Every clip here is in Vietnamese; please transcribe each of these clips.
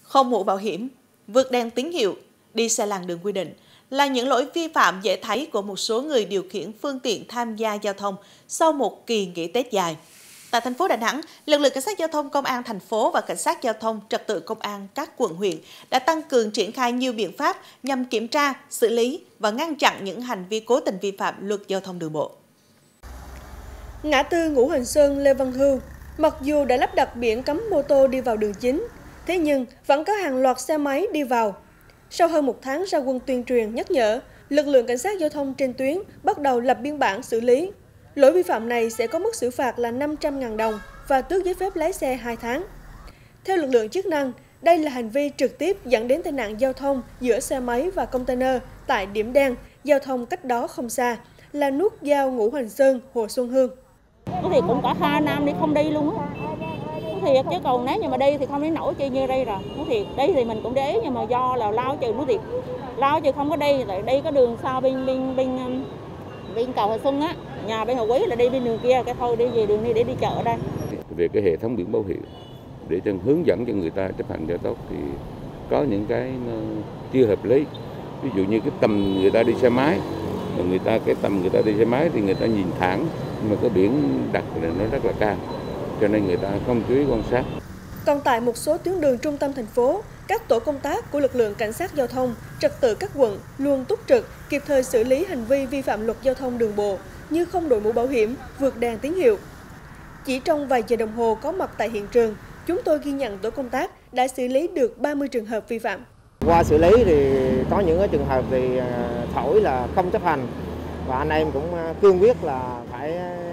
không mũ bảo hiểm, vượt đèn tín hiệu, đi xe làn đường quy định là những lỗi vi phạm dễ thấy của một số người điều khiển phương tiện tham gia giao thông sau một kỳ nghỉ Tết dài. Tại thành phố Đà Nẵng, lực lượng cảnh sát giao thông công an thành phố và cảnh sát giao thông trật tự công an các quận huyện đã tăng cường triển khai nhiều biện pháp nhằm kiểm tra, xử lý và ngăn chặn những hành vi cố tình vi phạm luật giao thông đường bộ. Ngã tư Ngũ Hành Sơn, Lê Văn Hưu, mặc dù đã lắp đặt biển cấm mô tô đi vào đường chính, thế nhưng vẫn có hàng loạt xe máy đi vào. Sau hơn một tháng ra quân tuyên truyền nhắc nhở, lực lượng cảnh sát giao thông trên tuyến bắt đầu lập biên bản xử lý. Lỗi vi phạm này sẽ có mức xử phạt là 500.000 đồng và tước giấy phép lái xe 2 tháng. Theo lực lượng chức năng, đây là hành vi trực tiếp dẫn đến tai nạn giao thông giữa xe máy và container tại điểm đen, giao thông cách đó không xa, là nút giao Ngũ Hành Sơn, Hồ Xuân Hương. Thì cũng có 2 năm đi không đi luôn á. Thiệt chứ còn nếu như mà đi thì không đến nổi chi như đây rồi. Thiệt đây thì mình cũng để ý nhưng mà do là lao trừ thiệt. Lao trừ không có đi, lại đi có đường sau bên cầu Hồ Xuân á, nhà bên Hồ Quý là đi bên đường kia, cái thôi đi về đường đi để đi chợ đây. Về cái hệ thống biển báo hiệu để hướng dẫn cho người ta chấp hành giao thông thì có những cái chưa hợp lý. Ví dụ như cái tầm người ta đi xe máy, cái tầm người ta đi xe máy thì người ta nhìn thẳng, nhưng mà cái biển đặt là nó rất là cao, cho nên người ta không chú ý quan sát. Còn tại một số tuyến đường trung tâm thành phố, các tổ công tác của lực lượng cảnh sát giao thông, trật tự các quận luôn túc trực, kịp thời xử lý hành vi vi phạm luật giao thông đường bộ như không đội mũ bảo hiểm, vượt đèn tín hiệu. Chỉ trong vài giờ đồng hồ có mặt tại hiện trường, chúng tôi ghi nhận tổ công tác đã xử lý được 30 trường hợp vi phạm. Qua xử lý thì có những trường hợp thì thổi là không chấp hành và anh em cũng cương quyết là phải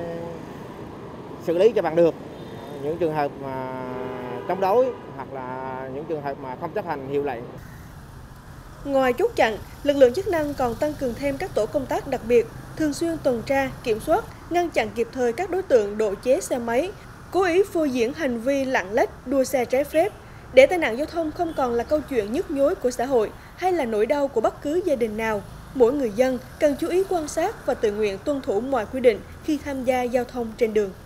xử lý cho bằng được. Những trường hợp mà chống đối hoặc là những trường hợp mà không chấp hành hiệu lệnh. Ngoài chốt chặn, lực lượng chức năng còn tăng cường thêm các tổ công tác đặc biệt, thường xuyên tuần tra, kiểm soát, ngăn chặn kịp thời các đối tượng độ chế xe máy, cố ý phô diễn hành vi lạng lách, đua xe trái phép, để tai nạn giao thông không còn là câu chuyện nhức nhối của xã hội hay là nỗi đau của bất cứ gia đình nào. Mỗi người dân cần chú ý quan sát và tự nguyện tuân thủ mọi quy định khi tham gia giao thông trên đường.